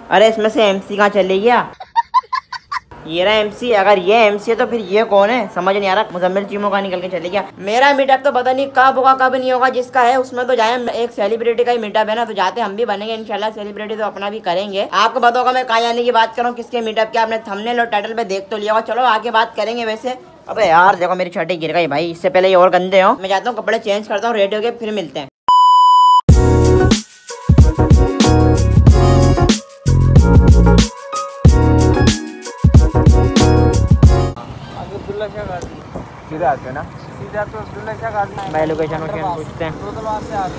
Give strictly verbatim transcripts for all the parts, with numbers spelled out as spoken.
अरे इसमें से एमसी कहाँ चली गया? ये रहा एमसी। अगर ये एमसी है तो फिर ये कौन है समझ नहीं आ रहा। मुजम्मिल चीमो का निकल के चले गया। मेरा मीटअप तो पता नहीं कब होगा कब नहीं होगा। जिसका है उसमें तो जाए। एक सेलिब्रिटी का ही मीटअप है ना, तो जाते हम भी बनेंगे इंशाल्लाह। सेलिब्रिटी तो अपना भी करेंगे। आपको पता होगा मैं कहाँ जाने की बात करूँ, किसके मीटअप के। आपने थंबनेल और टाइटल पे देख तो लिया होगा। चलो आगे बात करेंगे। वैसे अबे यार देखो मेरी शर्ट गिर गई भाई। इससे पहले ये और गंदे हो। मैं जाता हूँ कपड़े चेंज करता हूँ, रेडी हो गए, फिर मिलते हैं। सीधा आते ना, सीधा तो अब्दुल्ला शाह गाजी भाई लोकेशन वोकेशन पूछते हैं। वहाँ से आगे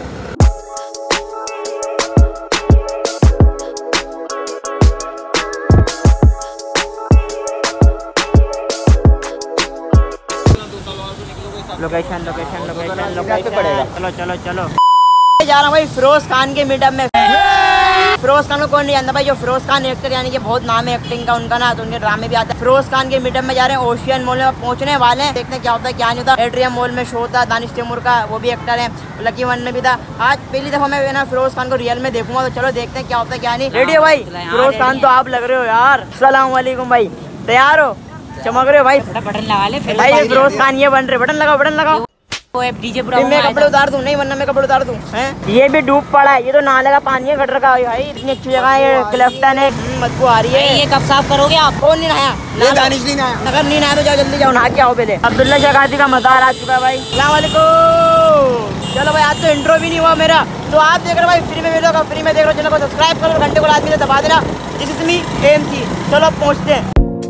लोकेशन लोकेशन लोकेशन लोकेशन चलो चलो चलो जा रहा हूँ भाई फिरोज खान के मीटअप में। फिरोज खान को कौन नहीं जानता भाई। जो फिरोज खान एक्टर यानी कि बहुत नाम है एक्टिंग का उनका ना, तो उनके ड्रामे भी आते हैं। फिरोज खान के मीटअप में जा रहे हैं। ओशियन मॉल में पहुंचने वाले हैं। देखते हैं क्या होता है क्या नहीं होता। एड्रियम मॉल में शो था दानिश तैमूर का, वो भी एक्टर है। लकी वन में भी था। आज पहली दफा मैं ना फिरोज खान को रियल में देखूंगा, तो चलो देखते हैं क्या होता है क्या नहीं। रेडी हो भाई? फिरोज खान तो आप लग रहे हो यार। अस्सलाम वालेकुम भाई, तैयार हो? चमक रहे हो भाई। बटन लगा ले भाई ये फिरोज खान ये बन रहे। बटन लगाओ बटन लगाओ। डीजे मैं कपड़े उतार दूं? नहीं वरना मैं कपड़े उतार दूं हैं? ये भी डूब पड़ा है। ये तो नाले का पानी है गटर का भाई। इतनी अच्छी जगह है। क्लिफ्टन है। बदबू आ रही है। ये कब साफ करोगे आप? कौन नहीं नहाया? दानिश नहीं नहाया। अगर नहीं नहाया तो जाओ जल्दी जाओ नहा के आओ पहले। अब्दुल्ला शाह गाजी का मज़ार आ चुका है भाई। अस्सलाम वालेकुम। चलो भाई आज तो इंट्रो भी नहीं हुआ मेरा। तो आप देख रहे हो भाई फ्री में वीडियो का, फ्री में देख रहे हो। चलो सब्सक्राइब करो, घंटे को आदमी से दबा देना। This is me MC. चलो अब पहुँचते हैं।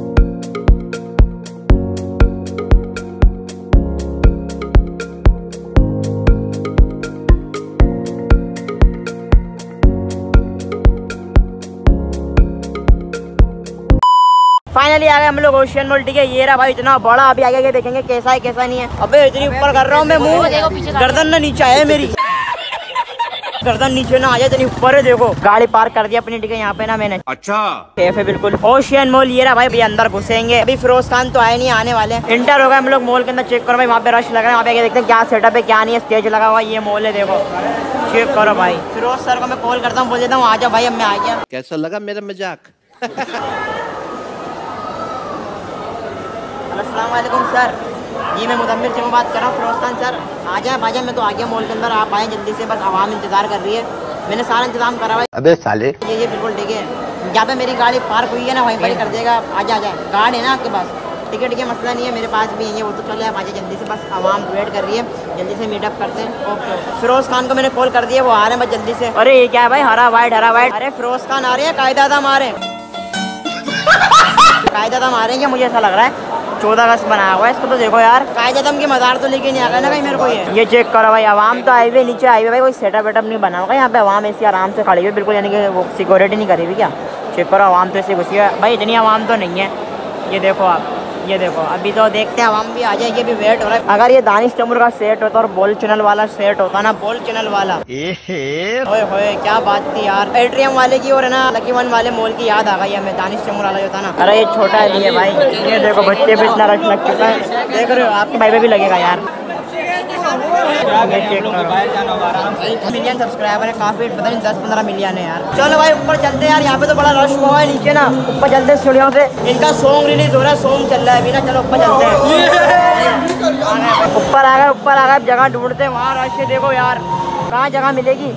फाइनली आ गए हम लोग ओशियन मॉल। ठीक है ये रहा भाई इतना बड़ा। अभी आगे आगे देखेंगे कैसा है कैसा नहीं है। अबे इतनी ऊपर कर रहा हूँ मैं मुंह। गर्दन ना नीचे है मेरी। गर्दन नीचे ना आ जाए, इतनी ऊपर है। देखो गाड़ी पार्क कर दी अपनी। ठीक है यहाँ पे ना मैंने। अच्छा सेफ है बिल्कुल। ओशियन मॉल ये रहा भाई। भैया अंदर घुसेंगे। अभी फिरोज खान तो आए नहीं, आने वाले। इंटर हो गए हम लोग मॉल के अंदर। चेक करो भाई वहाँ पे रश लग रहा है। वहाँ पे देखते हैं क्या सेटअप है क्या नहीं है। स्टेज लगा हुआ ये मॉल है देखो। चेक करो भाई। फिरोज सर को मैं कॉल करता हूँ, बोल देता हूँ आ जाओ भाई। अब मैं आ गया। कैसा लगा मेरा मजाक? अस्सलाम वालेकुम सर। जी मैं मुजम्मिल चीमो बात कर रहा हूँ। फिरोज खान सर आ जाए भाई। मैं तो आ गया मॉल के अंदर। आप आए जल्दी से, बस आवाम इंतजार कर रही है। मैंने सारा इंतजाम करा भाई। अबे साले ये ये बिल्कुल ठीक है। जहाँ पे मेरी गाड़ी पार्क हुई है ना वहीं पर कर देगा। आ जा जाए। गाड़ी है ना आपके पास? टिकट का मसला नहीं है, मेरे पास भी है वो तो चले। आप आ जाए जल्दी से, बस आवाम वेट कर रही है। जल्दी से मीटअप करते हैं। ओके फिरोज खान को मैंने कॉल कर दिया, वो आ रहे हैं बस जल्दी से। अरे ये क्या है भाई? हरा वाइट हरा वाइट। अरे फिरोज खान आ रहे हैं, कायदा था हमारे। कायदा था हमारे क्या? मुझे ऐसा लग रहा है चौदह अगस्त बनाया हुआ है इसको। तो देखो यार कायदम की मज़ार तो लेके नहीं आ गया ना कहीं मेरे को। ये ये चेक करो भाई। आवाम तो आई हुई नीचे आई हुई भाई। कोई सेटअप वेटअप नहीं बना होगा यहाँ पे। आवाम ऐसी आराम से खड़ी हुई बिल्कुल, यानी कि वो सिक्योरिटी नहीं करी हुई क्या? चेक करो आवाम तो ऐसे घुसी है भाई। इतनी आवाम तो नहीं है। ये देखो आप, ये देखो। अभी तो देखते हैं आवाम भी आ जाएगी। अभी वेट हो रहा है। अगर ये दानिश तैमूर का सेट होता और बोल चैनल वाला सेट होता ना, बोल चैनल वाला, ओए होए क्या बात थी यार। एट्रियम वाले की और है ना लकी वन वाले मॉल की याद आ गई हमें। दानिश तैमूर वाला जो था ना। अरे ये छोटा है ये भाई। ये देखो बच्चे पे इतना रश लग चुका है। देख रहे हो आपके भाई पे भी लगेगा यार। मिलियन सब्सक्राइबर है काफी, पता नहीं दस पंद्रह मिलियन है यार। चलो भाई ऊपर चलते हैं यार। यहाँ पे तो बड़ा रश हुआ है नीचे ना। ऊपर चलते हैं सीढ़ियों से। इनका सॉन्ग रिलीज हो रहा है, सॉन्ग चल रहा है अभी ना। चलो ऊपर चलते हैं। ऊपर आ गए ऊपर आ गए। जगह ढूंढते हैं। वहाँ रश है देखो यार। कहाँ जगह मिलेगी?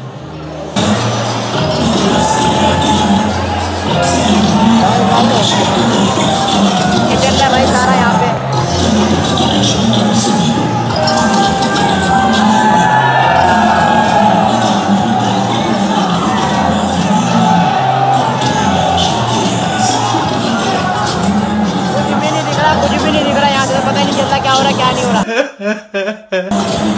चल रहा है भाई सारा यहाँ पे। कुछ भी नहीं दिख रहा यहाँ से। पता ही नहीं चलता क्या हो रहा है क्या नहीं हो रहा।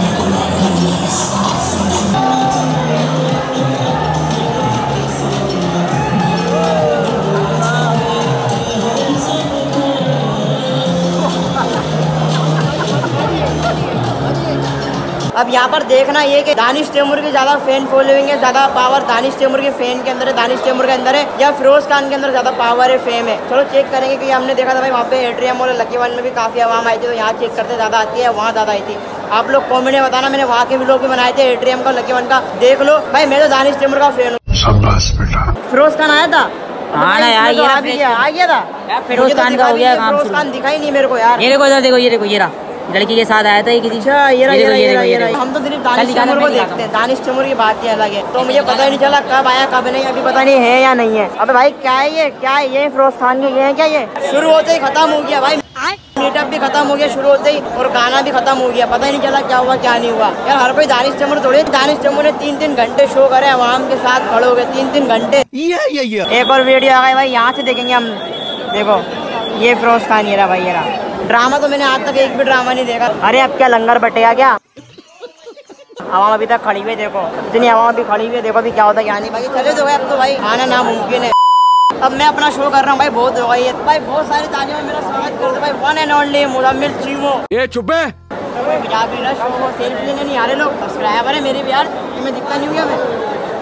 अब यहाँ पर देखना ये कि दानिश तैमूर की ज्यादा फैन फॉलोइंग है, ज्यादा पावर दानिश तैमूर के फैन के अंदर है, दानिश तैमूर के अंदर है, या फिरोज खान के अंदर ज्यादा पावर है, फेम है। चलो चेक करेंगे कि हमने देखा था भाई वहाँ पे एट्रियम और लकी वन में भी काफी आवाम आई थी। तो यहाँ चेक करते ज्यादा आती है, वहाँ ज्यादा आई थी। आप लोग कॉमेंट में बताना। मैंने वहाँ के भी लोग भी बनाए थे एट्रियम का लकी वन का। देख लो भाई मैं तो दानिश तैमूर का फैन हूँ। फिरोज खान आया था हाँ ना यार, ये आ भी गया आ गया था यार, फिरोज खान का हो गया काम फिरोज खान दिखाई नहीं मेरे को यार। ये देखो इधर देखो, ये देखो ये रहा, लड़की के साथ आया था ये किसी। अच्छा ये रहा, ये ये रहा, देखो, ये रहा, ये ये देखो, रहा। हम तो सिर्फ दानिश दिखाना, तैमूर को मैं दिखाता देखते हैं, दानिश तैमूर की बात ही अलग है। तो मुझे पता ही नहीं चला कब आया कब नहीं, अभी पता नहीं है या नहीं है। अबे भाई क्या है ये, क्या है ये, फिरोज खान के ये है क्या? ये शुरू होते ही खत्म हो गया भाई, मीटअप भी खत्म हो गया शुरू होते ही, और गाना भी खत्म हो गया, पता ही नहीं चला क्या हुआ क्या नहीं हुआ यार। हर कोई दानिश तैमूर थोड़ी, दानिश तैमूर ने तीन तीन घंटे शो करे, आवाम के साथ खड़े हो गए तीन तीन घंटे। एक और वीडियो आ गई भाई, यहाँ से देखेंगे हम। देखो ये फिरोज खान, ये रहा भाई, ये रहा। ड्रामा तो मैंने आज तक एक भी ड्रामा नहीं देखा। अरे अब क्या लंगर बटेगा क्या? आवाम अभी तक खड़ी हुई, देखो इतनी आवाम अभी खड़ी हुई है, देखो अभी क्या होता है क्या नहीं। भाई चले जो अब तो भाई आना नामुमकिन है। अब मैं अपना शो कर रहा हूँ भाई, बहुत हो गई है भाई, बहुत सारी तालियों में मेरा स्वागत करते भाई, one and only Muzammil Cheemo. ये चुप है। शो को सेल्फी लेने नहीं आ रहे लोग, सब्सक्राइबर है मेरी भी यार, तुम्हें दिखता नहीं हुआ मैं।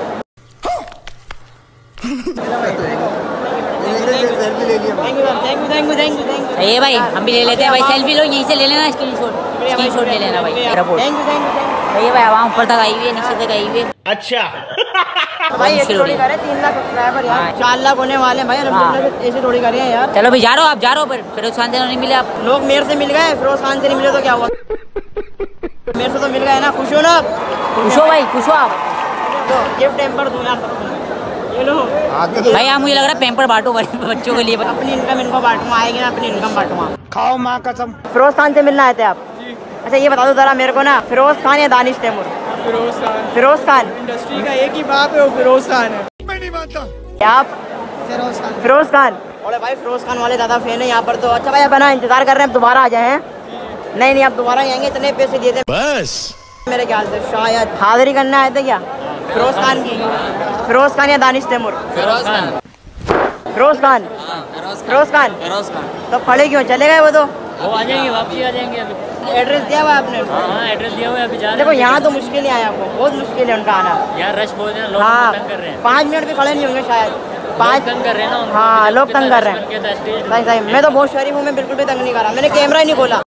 ये भाई हम भी ले लेते हैं भाई, सेल्फी लो यहीं से ले लेना, स्क्रीनशॉट स्क्रीनशॉट ले लेना भाई। ये भाई आवाम ऊपर तक आई हुई है, नीचे तक आई हुई है। अच्छा भाई ऐसे थोड़ी करे, तीन लाख सब्सक्राइबर यार, चार लाख होने वाले हैं भाई अल्हम्दुलिल्लाह से, ऐसे थोड़ी करे हैं यार। चलो भाई जा रहे हो आप, जा रहे हो पर फिरोज खान से नहीं मिले आप लोग, मेरे से मिल गए, फिरोज खान से नहीं मिले तो क्या हुआ? मेरे से तो मिल गए ना, खुश हो ना? खुश हो भाई, खुश हो आप। तो गिफ्ट एम्पर दूं यार, ये लो भाई आप, मुझे लग रहा है पेम्पर बांटो बच्चों के लिए। अपनी इनकम इनको बांटूंगा, आएगी ना अपनी इनकम बांटूंगा। खाओ माँ कसम। फिरोज खान से मिलना आए थे आप? अच्छा ये बता दो जरा मेरे को ना, फिरोज खान या दानिश तैमूर? फिरोज खान। फिरोज खान इंडस्ट्री का एक ही बाप है, वो फिरोज खान है। मैं नहीं मानता। आप? फिरोज खान। फिरोज खान, अरे भाई फिरोज खान वाले ज्यादा फैन है यहाँ पर तो। अच्छा भाई अपना इंतजार कर रहे हैं, अब दोबारा आ जाए हैं? नहीं नहीं, अब दोबारा आएंगे, इतने पैसे दिए थे बस मेरे ख्याल से, शायद हाजिरी करने आए थे क्या फिरोज खान की? फिरोज खान या दानिश तैमूर? फिरोज खान। फिरोज खान, फिरोज खान। फिरोज खान तो खड़े क्यों, चले गए वो तो? वो आ जाएंगे, वापसी आ जाएंगे अभी। एड्रेस दिया हुआ है आपने? हाँ एड्रेस दिया हुआ है, अभी जा रहे हैं। देखो यहाँ तो मुश्किल ही आया आपको, बहुत मुश्किल है उनका आना यार, रश बहुत है, लोग हाँ, तंग कर रहे हैं। पाँच मिनट भी खड़े नहीं होंगे शायद, पाँच तंग कर रहे हैं ना उनको, हाँ लोग तंग कर रहे हैं। सही सही, मैं तो बहुत शरीफ हूँ, मैं बिल्कुल भी तंग नहीं कर रहा, मैंने कैमरा ही नहीं खोला।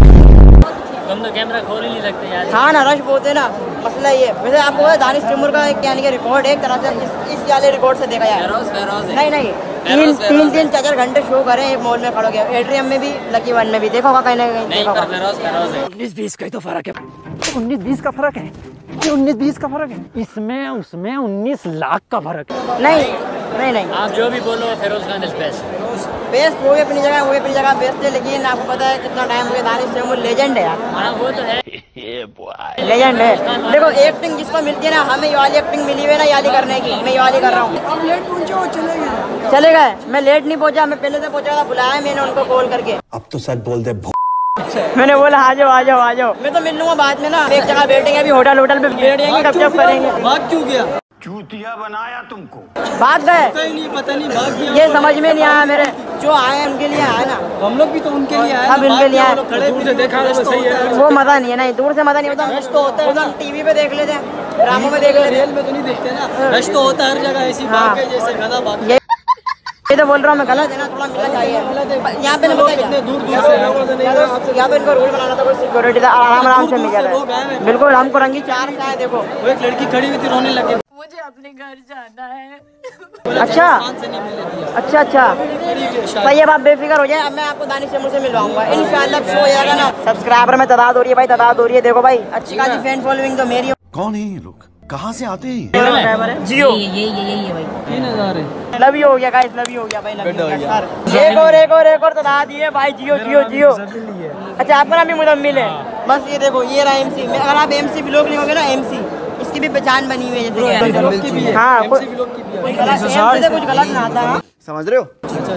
तुम तो कैमरा खोल ही नहीं सकते यार। हाँ ना, रश बहुत है ना, मसला ये। वैसे आपको पता है दानिश तैमूर का एक यानी कि रिकॉर्ड है एक तरह से, इस इस वाले रिकॉर्ड से देखा जाए। फिरोज फिरोज है। नहीं नहीं, तीन तीन तीन चार चार घंटे शो करे एक मॉल में खड़ो गया, एट्रियम में भी, लकी वन में भी, देखो होगा कहीं ना कहीं, नहीं देखो पर होगा। फिरोज फिरोज है। उन्नीस बीस का ही तो फर्क है, उन्नीस बीस का फर्क है, ये उन्नीस बीस का फर्क है, इसमें उसमें उन्नीस लाख का फर्क है। नहीं नहीं नहीं, आप जो भी बोलो, Feroz Khan is best. Best वो भी अपनी जगह, वो भी अपनी जगह बेस्ट है, लेकिन आपको पता है कितना टाइम हो गया, दानिश तैमूर लेजेंड है यार। हाँ वो तो है, लेजेंड है। देखो एक्टिंग जिसको मिलती है ना, हमें ये वाली एक्टिंग मिली हुई है ना, ये वाली करने की, मैं ये वाली कर रहा हूँ। अब लेट पहुंचो, चले गए चले गए मैं लेट नहीं पहुंचा, मैं पहले से पहुंचा था, बुलाया मैंने उनको कॉल करके। अब तो सच बोल दे, मैंने बोला आ जाओ आ जाओ आ जाओ, मैं तो मिल लूंगा बाद में ना, एक जगह बैठेंगे, अभी होटल होटल पे बैठ जाएंगे, गपशप करेंगे। भाग क्यों गया? चूतिया बनाया तुमको। भाग गए, नहीं पता नहीं भाग गया। ये समझ में नहीं आया मेरे, जो आए हैं उनके लिए आए ना, हम लोग भी तो उनके लिए आए, सब इनके लिए आए। दूर से देखा तो सही है, वो मजा नहीं है ना, दूर से मजा नहीं होता, रश तो होता है, हम टीवी पे देख लेते हैं, ड्रामों में देख लेते हैं, रियल में तो नहीं देखते ना, रश तो होता है हर जगह, ऐसी हाँ। भाग गए जैसे गधा भाग। ये ये तो बोल रहा हूँ मैं, गलत है ना, थोड़ा मिलना चाहिए यहाँ पे। लोग कितने दूर दूर से हैं। यहाँ पे इनको रूल बनाना था, कोई सिक्योरिटी था, आराम आराम से मिल जाता है बिल्कुल, हमको रंगी चार से आए। देखो वो एक लड़की खड़ी हुई थी, रोने लगे। मुझे अपने घर जाना है। अच्छा से नहीं मिले दिया। अच्छा अच्छा, सही है, आप बेफिक्र हो जाए। अब मैं आपको दानिश तैमूर से मिलवाऊंगा इंशाल्लाह, शो हो जाएगा ना। सब्सक्राइबर में तादाद हो रही है भाई, तादाद हो रही है, देखो भाई अच्छी खासी फैन फॉलोइंग तो मेरी। कौन है ये लोग, कहाँ से आते हैं? जियो ये ये ये यही है भाई। तीन हजार है। लव यू हो गया गाइस, लव यू हो गया भाई, लव यू हो गया सर। एक और एक और एक और तादाद दिए भाई, जियो जियो जियो। अच्छा आपका नाम भी मुजम्मिल है? बस ये देखो, ये रहा एमसी। अगर आप एमसी ब्लॉग लिखोगे ना, एमसी इसकी भी पहचान बनी हुई है, जैसे हाँ कुछ गलत कुछ गलत ना आता, समझ रहे हो?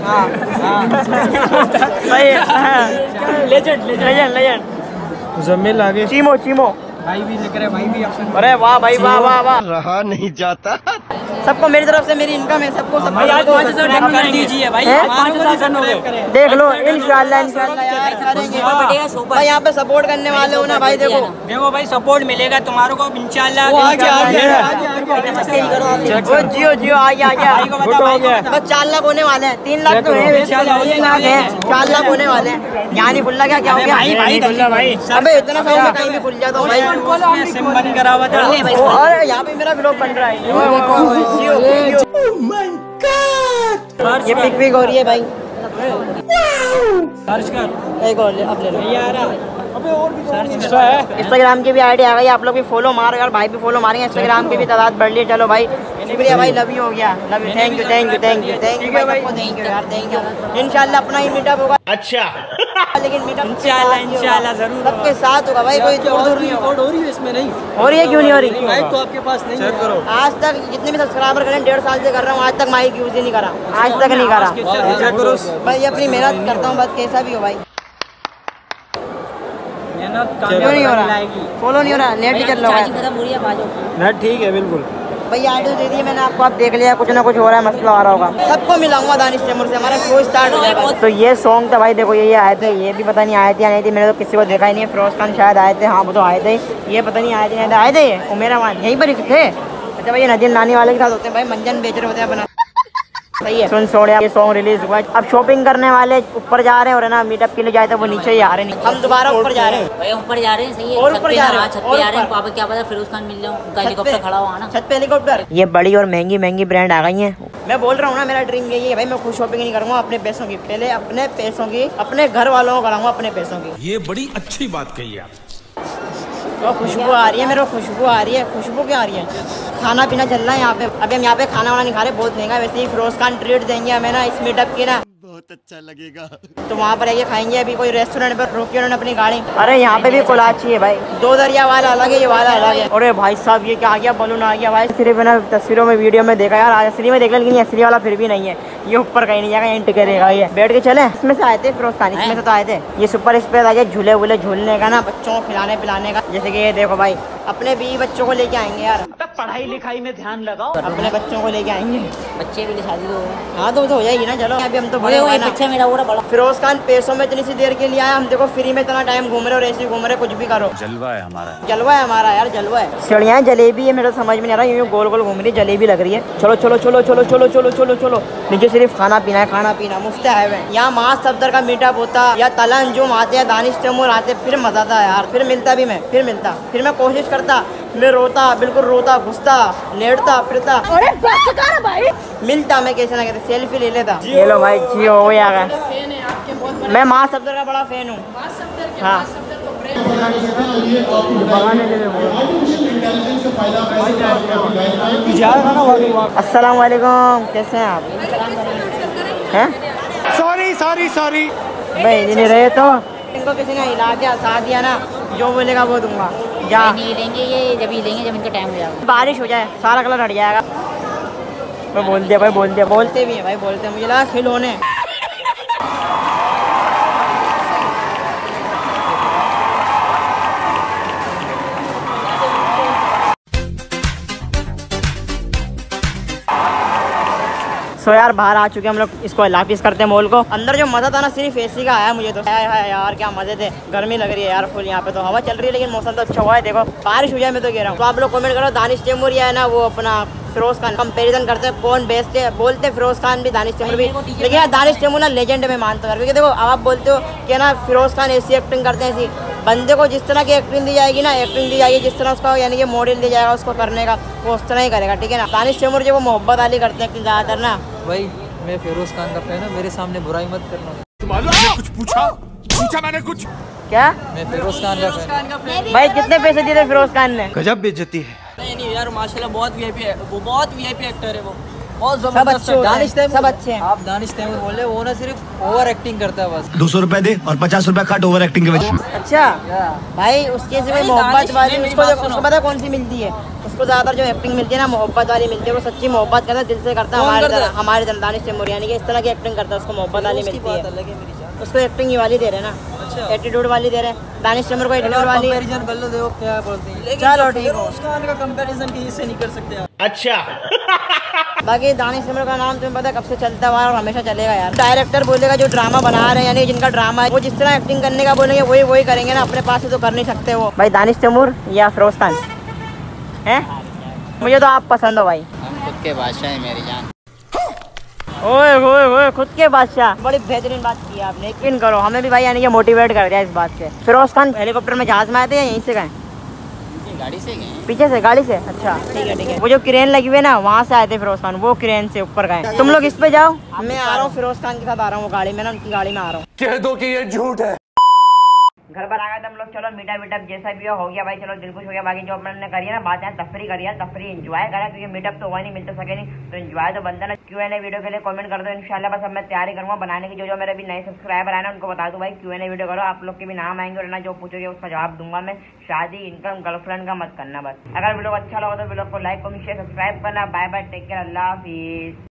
लेजेंड लेजेंड लेजेंड मुजम्मिल आगे चीमो चीमो भाई भी लिख रहे, भाई भी अपने। अरे वाह भाई, वाह वाह वाह, रहा नहीं जाता। सबको मेरी तरफ से मेरी इनकम है, सबको सबको कर दीजिए भाई, देख लो इंशाल्लाह इंशाल्लाह यार करेंगे भाई। यहाँ पे सपोर्ट करने वाले हो ना भाई, देखो देखो भाई सपोर्ट मिलेगा तुम्हारे को इंशाल्लाह। जियो जियो आ गया आ गया, बस चार लाख होने वाले हैं, तीन लाख तो है, तीन लाख है, चार लाख होने वाले हैं। यहाँ नहीं खुल क्या क्या हो गया भाई? अबे इतना साउंड में कहीं भी खुल जाता हूँ भाई। बंद करा हुआ था। और यहाँ पे मेरा ब्लॉग बन रहा है। ये पिक पिक हो रही है भाई। सर्च कर एक और ले, अब ले लो। नहीं आ रहा। अबे और भी सर्च है। इंस्टाग्राम की भी आईडी आ गई, आप लोग भी फॉलो मारो यार, भाई भी फॉलो मारेंगे। इंस्टाग्राम की भी तादाद बढ़ ली। चलो भाई शुक्रिया भाई, लव यू हो गया। Love you, thank you thank you thank you thank you भाई, थैंक यू यार, थैंक यू। इंशाल्लाह अपना ही मीटअप होगा। अच्छा लेकिन मीटअप इंशाल्लाह इंशाल्लाह जरूर सबके साथ होगा भाई, कोई दूर दूर नहीं होगा। रिकॉर्ड हो रही है इसमें? नहीं हो रही है, क्यों नहीं हो रही? माइक तो आपके पास नहीं है। करो आज तक जितने भी सब्सक्राइबर करें, डेढ़ साल से कर रहा हूँ, आज तक माइक यूज ही नहीं करा, आज तक नहीं करा। चेक करो भाई अपनी मेहनत करता हूँ बस, कैसा भी हो भाई। क्यों नहीं हो रहा? फॉलो नहीं हो रहा, नेट ही चल रहा है। खत्म हो रही है, बाजू नेट ठीक है बिल्कुल। भाई आइडिया दे दी मैंने आपको, आप देख लिया, कुछ ना कुछ हो रहा है, मसला आ रहा होगा। सबको मिलाऊंगा दानिश तैमूर से, हमारा शो स्टार्ट हो जाएगा। तो ये सॉन्ग था भाई, देखो ये ये आए थे, ये भी पता नहीं आए थे या नहीं थे, मैंने तो किसी को देखा ही नहीं है। फिरोज खान शायद आए थे, हाँ वो तो आए थे। ये पता नहीं आए थे नहीं आए थे, ये उमेरा मान यहीं पर ही थे। अच्छा भाई ये नदीम नानी वाले के साथ होते हैं भाई, मंजन बेच रहे होते हैं अपना। सही है। सुन सोड़िया, ये सॉन्ग रिलीज हुआ है। अब शॉपिंग करने वाले ऊपर जा रहे हैं और है ना मीटअप के लिए जाए तो वो नीचे ही आ रहे हैं। हम दोबारा ऊपर जा रहे हैं भाई, ऊपर जा रहे हैं। सही है, और छत ऊपर पे जा ना, रहे हैं, छत और पे आ रहे हैं। ऊपर। पापा क्या पता फिरोज खान मिल जाऊँ, उनका हेलीकॉप्टर खड़ा हुआ ना, छत पे हेलीकॉप्टर। ये बड़ी और महंगी महंगी ब्रांड आ गई हैं। मैं बोल रहा हूँ ना, मेरा ड्रीम यही है भाई, मैं खुद शॉपिंग नहीं करूँगा अपने पैसों की, पहले अपने पैसों की, अपने घर वालों को कराऊंगा अपने पैसों की। ये बड़ी अच्छी बात कही आप। तो खुशबू आ रही है, मेरे को खुशबू आ रही है। खुशबू क्या आ रही है? खाना पीना चल रहा है यहाँ पे। अभी हम यहाँ पे खाना वाना नहीं खा रहे, बहुत महंगा है। वैसे ही फिरोज खान ट्रीट देंगे हमें ना इस मीटअप की ना, बहुत अच्छा लगेगा। तो वहाँ पर आइए खाएंगे। अभी कोई रेस्टोरेंट पर रोकी उन्होंने अपनी गाड़ी। अरे यहाँ पे भी कोलाची है भाई, दो दरिया वाला अलग है, ये वाला अलग है। अरे भाई साहब ये क्या आ गया, बलून आ गया भाई। सिर्फ ना तस्वीरों में वीडियो में देखा यार, असली में देख लेकिन ये असली वाला फिर भी नहीं है। ये ऊपर कहीं नहीं जाएगा, एंट करेगा। ये बैठ के चले, इसमें से आए थे फिरोज खान, इसमें से तो आए थे। ये सुपर इस पे आ गया झूले वूले झूलने का ना, बच्चों को खिलाने पिलाने का। जैसे कि ये देखो भाई, अपने बीवी बच्चों को लेके आएंगे यार, पढ़ाई लिखाई में ध्यान लगाओ। अपने बच्चों को लेके आएंगे। बच्चे भी शादी हो गए। हाँ तो वो तो हो जाएगी ना। चलो अभी हम तो बड़े बड़े हुए हुए ना। बच्चा मेरा पूरा बड़ा। फिरोज खान पैसों में इतनी सी देर के लिए आया, हम देखो फ्री में इतना टाइम घूम रहे और ऐसे घूम रहे, कुछ भी करो। जलवा है हमारा। जलवा है हमारा यार, जलवा है। सीढ़ियाँ जलेबी है, मेरे समझ में नहीं आ रहा, यूँ गोल गोल घूम रही है, जलेबी लग रही है। चलो चलो चलो चलो चलो चलो चलो चलो। नीचे सिर्फ खाना पीना है, खाना पीना मुफ्त है। यहाँ मास सफदर का मीटअप होता या तलंजुम आते हैं, दानिश तैमूर आते, फिर मजा था यार। फिर मिलता भी मैं, फिर मिलता, फिर मैं कोशिश करता, मैं रोता, बिल्कुल रोता, घुसता, लेटता फिरता। अरे बस कर भाई। मिलता मैं कैसे ना कहते, सेल्फी ले लेता। ये लो भाई, जियो हो गया। मैं माँ सफदर का बड़ा फैन हूँ। हाँ अस्सलाम वालेकुम, कैसे हैं आप? हैं? Sorry sorry sorry. भाई नहीं रहे तो इनको किसी ने हिला के हंसा दिया ना, जो बोलेगा वो दूंगा। जा नहीं लेंगे ये, जब ही लेंगे जब इनका टाइम हो जाएगा। बारिश हो जाए सारा कलर हट जाएगा। मैं बोल दिया भाई, बोल दिया, बोलते भी हैं भाई, बोलते हैं। मुझे लगा खिलौने। सो यार बाहर आ चुके हैं हम लोग, इसको लाफिस करते हैं मॉल को। अंदर जो मजा था ना सिर्फ एसी का आया मुझे तो। है, है यार क्या मजे थे। गर्मी लग रही है यार फुल, यहाँ पे तो हवा चल रही है लेकिन मौसम तो अच्छा हुआ है। देखो बारिश हो जाए मैं तो कह रहा हूँ। तो आप लोग कमेंट करो, दानिश तैमूर या है ना वो अपना फिरोज खान, कंपैरिजन करते हैं कौन बेस्ट है। बोलते हैं फिरोज खान भी, दानिश तैमूर भी, लेकिन यार दानिश तैमूर ना लेजेंड में मानता हूँ। क्योंकि देखो आप बोलते हो कि ना फिरोज खान ऐसी एक्टिंग करते हैं, ऐसी बंदे को जिस तरह की एक्टिंग दी जाएगी ना, एक्टिंग दी जाएगी जिस तरह उसका यानी कि मॉडल दिया जाएगा उसको करने का, वो उस तरह ही करेगा। ठीक है ना। दानिश तैमूर जो वो मोहब्बत वाली करते हैं ज़्यादातर ना। भाई मैं फिरोज खान का फैन हूँ, मेरे सामने बुराई मत करना। मैंने कुछ पूछा पूछा मैंने कुछ क्या? मैं फिरोज खान का फैन हूँ। भाई कितने पैसे दिए थे फिरोज खान ने? गजब बेइज्जती है। नहीं नहीं यार माशाल्लाह बहुत वीआईपी है वो, बहुत वीआईपी एक्टर है वो, बहुत सब जबरदस्त अच्छे होते हैं, दानिश तैमूर सब अच्छे हैं। आप दानिश तैमूर बोले, वो ना सिर्फ ओवर एक्टिंग करता है बस। दो सौ रुपए दे और पचास रुपए काट ओवर एक्टिंग के वजह। अच्छा भाई उसके से मोहब्बत वाली उसको उसको पता है कौन सी मिलती है? उसको ज्यादातर जो एक्टिंग मिलती है ना मोहब्बत वाली मिलती है। वो सच्ची मोहब्बत करता है, दिल से करता है, हमारे तरह हमारे तरह दानिश तैमूर यानी कि इस तरह की एक्टिंग करता है, उसको मोहब्बत वाली मिलती है। उसको एक्टिंग वाली दे रहे ना, एटीट्यूड वाली दे रहे। दानिश तैमूर को एटीट्यूड वाली कंपैरिजन कर लो, देखो क्या बोलते हैं। चलो ठीक है। फिरोज खान का कंपैरिजन किसी से नहीं कर सकते आप। अच्छा बाकी दानिश तैमूर का नाम तुम्हें पता है कब से चलता हुआ और हमेशा चलेगा यार। डायरेक्टर बोलेगा जो ड्रामा बना रहे हैं यानी जिनका ड्रामा है, वो जिस तरह एक्टिंग करने का बोलेंगे वही वही करेंगे ना, अपने पास से तो कर नहीं सकते वो। भाई दानिश तैमूर या फिरोज खान हैं? मुझे तो आप पसंद हो भाई। हम खुद के बादशाह है मेरी जान। ओए ओए ओए खुद के बादशाह, बड़ी बेहतरीन बात की आपने। यकीन करो हमें भी भाई यानी कि मोटिवेट कर दिया इस बात से। फिरोज खान हेलीकॉप्टर में जहाज में आए थे या यहीं से गए? गाड़ी से गए पीछे से गाड़ी से? अच्छा ठीक है ठीक है। वो जो क्रेन लगी हुई है ना, वहाँ से आए थे फिरोज खान, वो क्रेन से ऊपर गए। तुम लोग इस पे जाओ, मैं आ रहा हूँ फिरोज खान के साथ आ रहा हूँ, वो गाड़ी में ना, उनकी गाड़ी में आ रहा हूँ। कह दो कि ये झूठ है। घर पर आ गए हम लोग, चलो मीटअप वीटअप जैसा भी हो गया भाई, चलो दिल खुश हो गया। बाकी जो अपने करी है ना बात है, तफरी करी है, तफरी एंजॉय करा, क्योंकि मीटअप तो हुआ नहीं, मिल तो सके नहीं, तो एंजॉय तो बनता ना। क्यू एन ए वीडियो के लिए कमेंट कर दो इंशाल्लाह। बस अब मैं तैयारी करूँगा बनाने की। जो जो मेरे भी नए सब्सक्राइबर आए ना उनको बता दूँ भाई क्यू एन ए वीडियो करो, आप लोग के भी नाम आएंगे, और ना जो पूछोगे उसका जवाब दूंगा मैं। शादी, इनकम, गर्लफ्रेंड का मत करना बस। अगर वीडियो अच्छा लगा तो वीडियो को लाइक, कमेंट, शेयर, सब्सक्राइब करना। बाय बाय, टेक केयर, अल्लाह हाफिज।